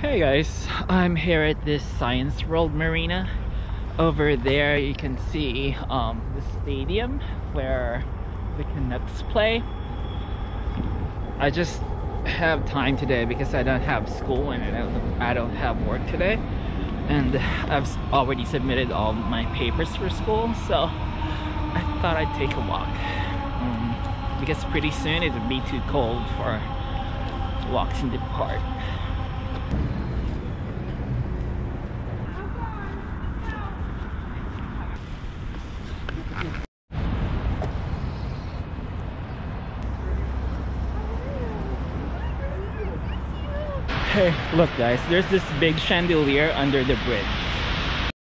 Hey guys, I'm here at this Science World Marina. Over there you can see the stadium where the Canucks play. I just have time today because I don't have school and I don't have work today, and I've already submitted all my papers for school, so I thought I'd take a walk because pretty soon it would be too cold for walks in the park. Hey, look guys, there's this big chandelier under the bridge.